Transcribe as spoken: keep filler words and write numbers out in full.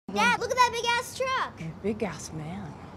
Dad, look at that big-ass truck. A big-ass man.